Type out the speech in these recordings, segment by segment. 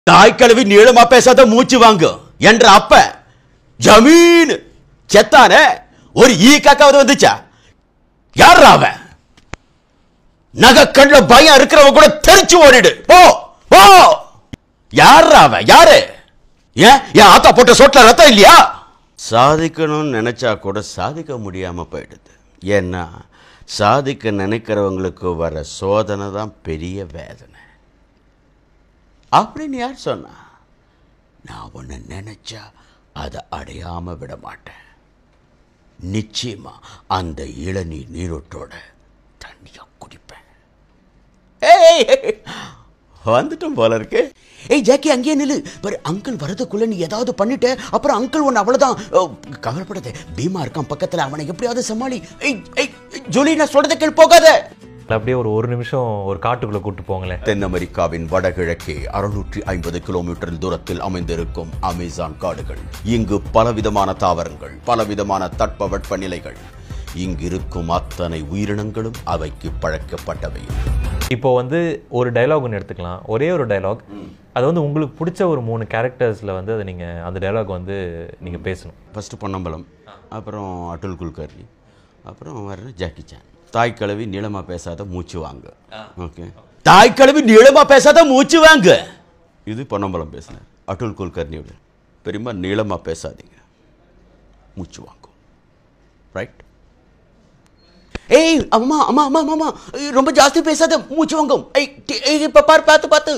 தாய் கழுவி நீளமா பேசாத மூச்சு வாங்கு என்ற அப்ப ஜமீன் செத்தானே ஒரு ஈ காக்காவது வந்துச்சா? யார் அவன்? நகை கண்ணுல பயம் இருக்கிறவங்க கூட தெரிச்சு ஓடிடு. போ போ. யார் அவன்? யாரு? ஏன் ஆத்தா போட்ட சோட்ல ரத்தம் இல்லையா? சாதிக்கணும்னு நினைச்சா கூட சாதிக்க முடியாம போயிடுது. ஏன்னா சாதிக்க நினைக்கிறவங்களுக்கு வர சோதனை தான் பெரிய வேதனை. அப்படின்னு யார் சொன்னா? நான் ஒன்று நினைச்சா அதை அடையாம விட மாட்டேன். நிச்சயமா அந்த இளநீர் நீரோட்டோட தண்ணியா குடிப்பேன். வந்துட்டோம் போல இருக்கு. ஏய் ஜாக்கி, அங்கேயே நில்லு. பாரு, அங்கிள் வரதுக்குள்ள நீ ஏதாவது பண்ணிட்ட அப்புறம் அங்கிள் ஒன்று அவ்வளோதான். கவலைப்படாத, பீமா இருக்கான் பக்கத்தில், அவனை எப்படியாவது சமாளி. ஜோலி, நான் சொல்றதை கேள், போகாத. அப்படியே ஒரு நிமிஷம் ஒரு காட்டுக்குள்ள கூட்டு போங்களேன். தென் அமெரிக்காவின் வடகிழக்கே 650 கிலோமீட்டர் தூரத்தில் அமைந்திருக்கும் அமேசான் காடுகள். இங்கு பலவிதமான தாவரங்கள், பலவிதமான தட்பவெட்ப நிலைகள். இங்கிருக்கும் அத்தனை உயிரினங்களும் அவைக்கு பழக்கப்பட்டவை. இப்போ ஒரு டைலாக் ஒன்று எடுத்துக்கலாம். ஒரே ஒரு டைலாக், அது உங்களுக்கு பிடிச்ச ஒரு 3 கேரக்டர்ஸில் அதை நீங்கள் அந்த டைலாக் நீங்கள் பேசணும். ஃபஸ்ட்டு பொன்னம்பலம், அப்புறம் அட்டுல் குல்கர்னி, அப்புறம் வர ஜாக்கி சான். தாய் கழுவி நீளமா பேசாத மூச்சு வாங்க. ஓகே, தாய் கழுவி நீளமா பேசாத மூச்சு வாங்க. இது பொன்னம்பலம் பேசினார். அட்டுல் குல்கர்னியோட பெரியமா நீளமா பேசாதீங்க, மூச்சு வாங்கும். ரைட்? ஏய் அம்மா அம்மா அம்மா அம்மா, ரொம்ப ஜாஸ்தி பேசாத, மூச்சு வாங்கும். இப்ப பாரு, பார்த்து பார்த்து.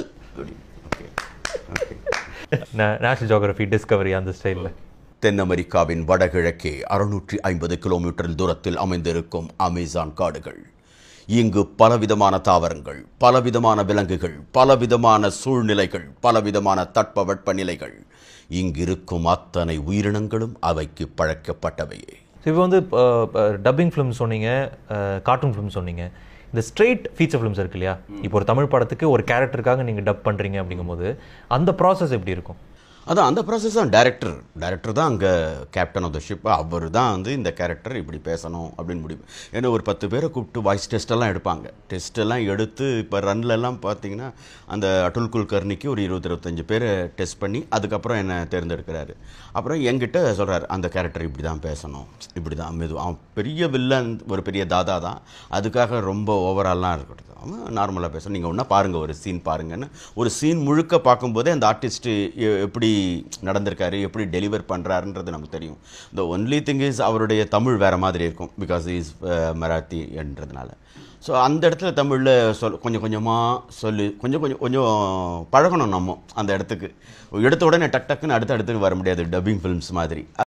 நேஷனல் ஜியோகிராஃபி, டிஸ்கவரி அந்த ஸ்டைலில். தென் அமெரிக்காவின் வடகிழக்கே 650 கிலோமீட்டர் தூரத்தில் அமைந்திருக்கும் அமேசான் காடுகள். இங்கு பலவிதமான தாவரங்கள், பலவிதமான விலங்குகள், பலவிதமான சூழ்நிலைகள், பலவிதமான தட்பவெட்ப நிலைகள். இங்கிருக்கும் அத்தனை உயிரினங்களும் அவைக்கு பழக்கப்பட்டவையே. இப்போ டப்பிங் ஃபிலிம் சொன்னீங்க, கார்ட்டூன் ஃபிலிம் சொன்னீங்க. இந்த ஸ்ட்ரெயிட் ஃபீச்சர் ஃபிலிம்ஸ் இருக்கு இல்லையா? இப்போ ஒரு தமிழ் படத்துக்கு ஒரு கேரக்டருக்காக நீங்கள் டப் பண்ணுறீங்க அப்படிங்கும்போது அந்த ப்ராசஸ் எப்படி இருக்கும்? அதான் அந்த ப்ராசஸ் தான். டைரக்டர் தான் அங்கே கேப்டன் ஆஃப் த ஷிப். அவர் தான் இந்த கேரக்டர் இப்படி பேசணும் அப்படின்னு முடிவு. ஏன்னா ஒரு 10 பேரை கூப்பிட்டு வாய்ஸ் டெஸ்ட்டெல்லாம் எடுப்பாங்க. டெஸ்ட்டெல்லாம் எடுத்து இப்போ ரன்லெல்லாம் பார்த்தீங்கன்னா அந்த அட்டுல் குல்கர்னிக்கு ஒரு 20-25 பேரை டெஸ்ட் பண்ணி அதுக்கப்புறம் என்னை தேர்ந்தெடுக்கிறாரு. அப்புறம் என்கிட்ட சொல்கிறார், அந்த கேரக்டர் இப்படி தான் பேசணும், இப்படி தான் அவன் பெரிய வில்லன், ஒரு பெரிய தாதா தான், அதுக்காக ரொம்ப ஓவரால்லாம் இருக்கட்டும், அவன் நார்மலாக பேசணும், நீங்கள் ஒன்றா பாருங்கள், ஒரு சீன் பாருங்கன்னு. ஒரு சீன் முழுக்க பார்க்கும்போதே அந்த ஆர்டிஸ்ட்டு எப்படி நடந்திருக்காரு, எப்படி டெலிவர் பண்ணுறாருன்றது நமக்கு தெரியும். த ஒன்லி திங் இஸ் அவருடைய தமிழ் வேறு மாதிரி இருக்கும், பிகாஸ் இஸ் மராத்தி என்றதுனால. ஸோ அந்த இடத்துல தமிழில் கொஞ்சம் கொஞ்சமாக கொஞ்சம் பழகணும் நம்ம அந்த இடத்துக்கு. எடுத்த உடனே டக்குன்னு அடுத்த இடத்துக்கு வர முடியாது, டப்பிங் ஃபிலிம்ஸ் மாதிரி.